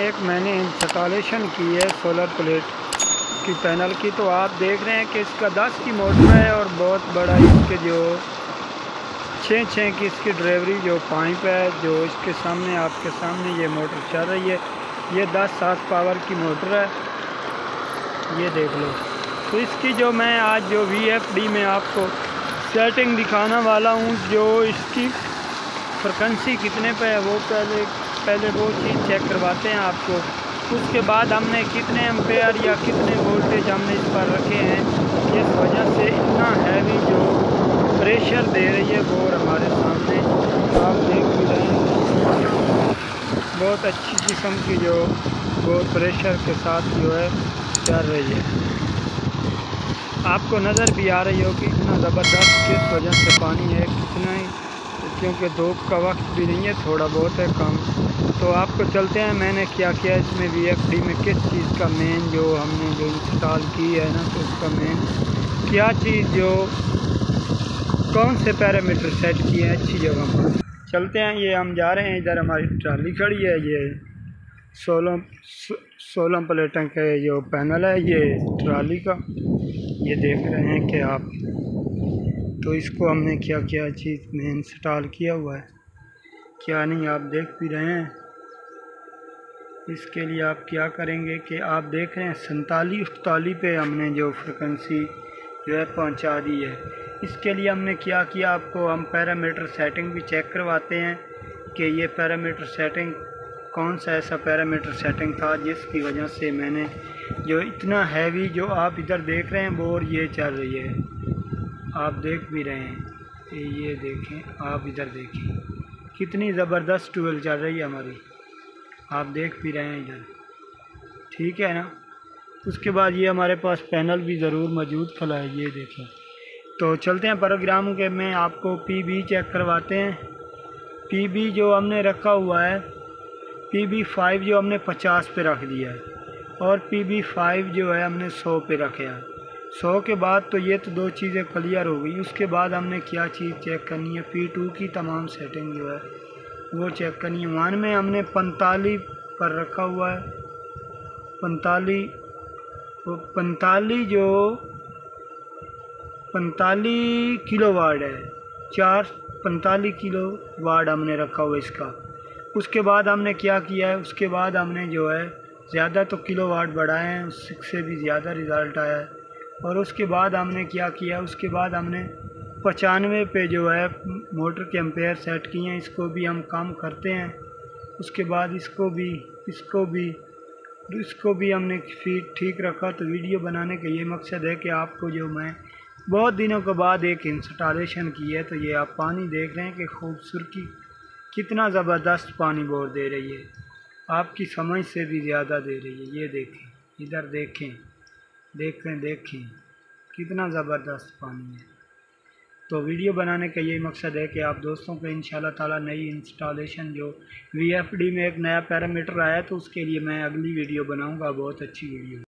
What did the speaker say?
एक मैंने इंस्टॉलेशन की है सोलर प्लेट की पैनल की। तो आप देख रहे हैं कि इसका 10 की मोटर है और बहुत बड़ा इसके जो 6 की इसकी ड्राइवरी जो पाइप है, जो इसके सामने आपके सामने ये मोटर चल रही है। ये 10 पावर की मोटर है, ये देख लो। तो इसकी जो मैं आज जो VFD में आपको सेटिंग दिखाना वाला हूँ, जो इसकी फ्रिक्वेंसी कितने पे है वो पहले वो चीज़ चेक करवाते हैं आपको। उसके बाद हमने कितने एम्पेयर या कितने वोल्टेज हमने इस पर रखे हैं, इस वजह से इतना हैवी जो प्रेशर दे रही है वो हमारे सामने आप देख भी रहे हैं। बहुत अच्छी किस्म की जो वो प्रेशर के साथ जो है चल रही है। आपको नज़र भी आ रही हो कि इतना ज़बरदस्त किस वजह से पानी है, कितना ही, क्योंकि धूप का वक्त भी नहीं है, थोड़ा बहुत है कम। तो आपको चलते हैं मैंने क्या किया इसमें VFD में, किस चीज़ का मेन जो हमने जो इंस्टॉल की है ना, तो उसका मेन क्या चीज़ जो कौन से पैरामीटर सेट किए हैं अच्छी जगह पर। चलते हैं, ये हम जा रहे हैं, इधर हमारी ट्राली खड़ी है। ये 16 प्लेटों का जो पैनल है ये ट्राली का, ये देख रहे हैं कि आप। तो इसको हमने क्या क्या चीज़ में इंस्टॉल किया हुआ है, क्या नहीं, आप देख भी रहे हैं। इसके लिए आप क्या करेंगे कि आप देख रहे हैं 47-48 पे हमने जो फ्रिक्वेंसी जो है पहुंचा दी है। इसके लिए हमने क्या किया, आपको हम पैरामीटर सेटिंग भी चेक करवाते हैं कि ये पैरामीटर सेटिंग कौन सा ऐसा पैरामीटर सेटिंग था जिसकी वजह से मैंने जो इतना हैवी जो आप इधर देख रहे हैं बोर ये चल रही है, आप देख भी रहे हैं। ये देखें, आप इधर देखें कितनी ज़बरदस्त ट्यूबवेल चल रही है हमारी, आप देख भी रहे हैं इधर, ठीक है ना। उसके बाद ये हमारे पास पैनल भी ज़रूर मौजूद खला है, ये देखें। तो चलते हैं प्रोग्राम के में आपको PB चेक करवाते हैं। PB जो हमने रखा हुआ है, PB5 जो हमने 50 पे रख दिया है और PB5 जो है हमने 100 पे रखे है। 100 के बाद तो ये तो दो चीज़ें क्लियर हो गई। उसके बाद हमने क्या चीज़ चेक करनी है, P2 की तमाम सेटिंग जो है वो चेक करनी है। 1 में हमने 45 पर रखा हुआ है, 45 वो 45 किलोवाट है, 45 किलोवाट हमने रखा हुआ इसका। उसके बाद हमने क्या किया है, उसके बाद हमने जो है ज़्यादा तो किलोवाट बढ़ाए हैं, उससे भी ज़्यादा रिज़ल्ट आया है। और उसके बाद हमने क्या किया, उसके बाद हमने 95 पे जो है मोटर के एम्पेयर सेट किए हैं, इसको भी हम कम करते हैं। उसके बाद इसको भी हमने फीड ठीक रखा। तो वीडियो बनाने का ये मकसद है कि आपको जो मैं बहुत दिनों के बाद एक इंस्टॉलेशन की है, तो ये आप पानी देख रहे हैं कि खूबसूरती कितना ज़बरदस्त पानी बोर दे रही है, आपकी समझ से भी ज़्यादा दे रही है। ये देखें, इधर देखें कितना ज़बरदस्त पानी है। तो वीडियो बनाने का यही मकसद है कि आप दोस्तों को इंशाल्लाह ताला नई इंस्टॉलेशन जो VFD में एक नया पैरामीटर आया है, तो उसके लिए मैं अगली वीडियो बनाऊंगा, बहुत अच्छी वीडियो।